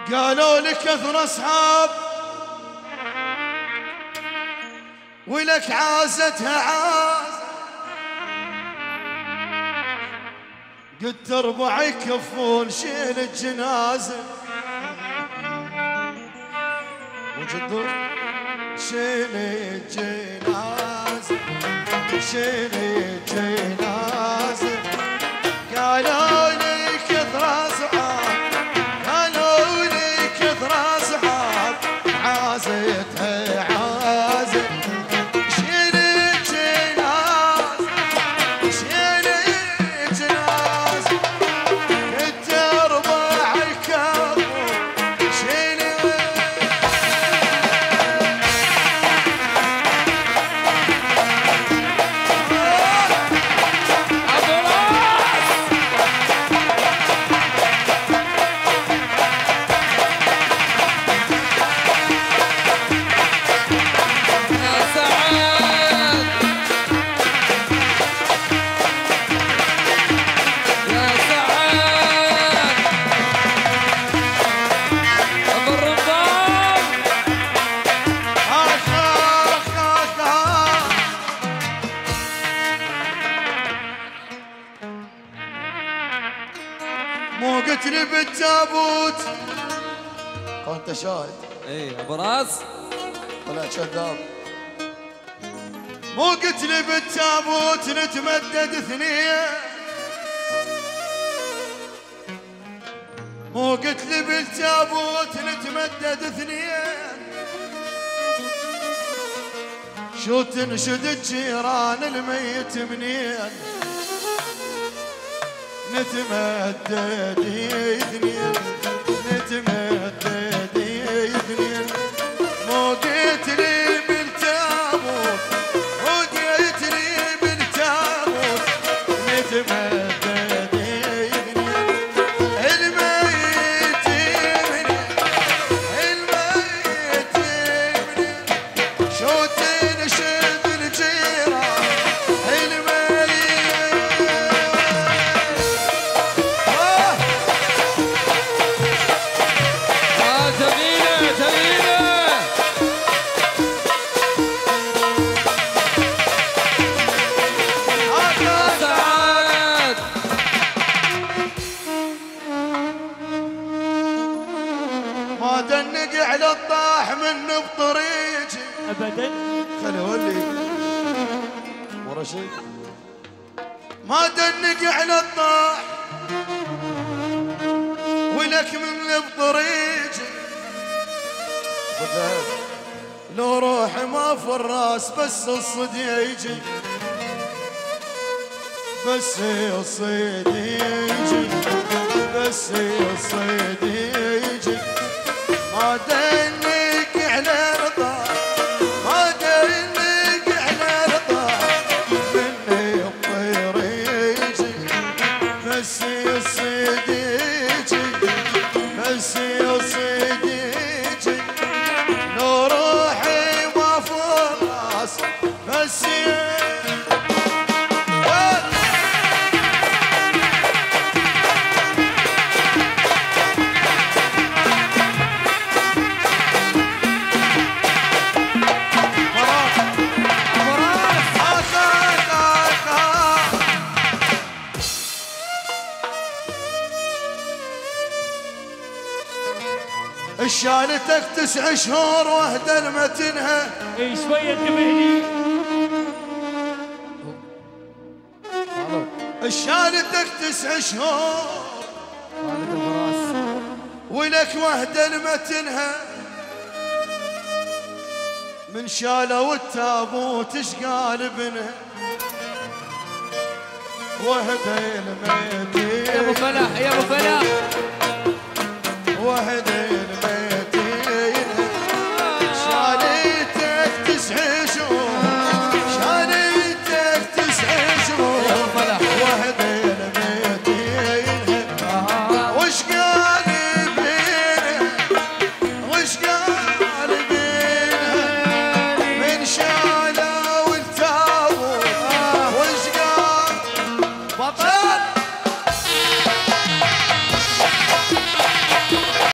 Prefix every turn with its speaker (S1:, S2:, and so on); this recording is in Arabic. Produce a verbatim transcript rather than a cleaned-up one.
S1: قالوا لك كثر اصحاب ولك عازتها عاز، قلت اربع يكفون شيل الجنازه وجدوا شيل الجنازه شيل الجنازه. قالوا لي كثر اصحاب قالوا لي كثر اصحاب عازتها عازه شيل الجنازه شيل الجنازه كنت اربع يكفون شيل. مو قلت لي بالتابوت وانت شاهد؟
S2: ايه ابو راس
S1: طلع كذاب. مو قلت لي بالتابوت نتمدد اثنين؟ مو قلت لي بالتابوت نتمدد اثنين؟ شو تنشد الجيران الميت منين؟ نتمدد اثنين نتمدد اثنين. مو قلت لي بالتابوت مو قلت لي بالتابوت نتمدد اثنين. الميت منين الميت منين شو تنشد الجيران الميت. ما دنق على الطاح من بطريقي
S3: ابدا.
S1: خلي اولي ورا شيء. ما دنق على الطاح ولك من بطريقي لو روحي ما في الراس بس الصد يجي بس الصيد يجي بس الصيد يجي. ما دنق على الطاح ما دنق على الطاح مني الطير يجي بس الصيد يجي بس الصيد يجي. لو روحي ما في الراس بس شالتك تسع شهور وحده لما تنهى.
S3: اي شويه انتبهني.
S1: شالتك تسع شهور ولك وحده لما تنهى. من شالوا التابوت شقال بنها وحده الميت.
S2: يا ابو فلاح يا ابو فلاح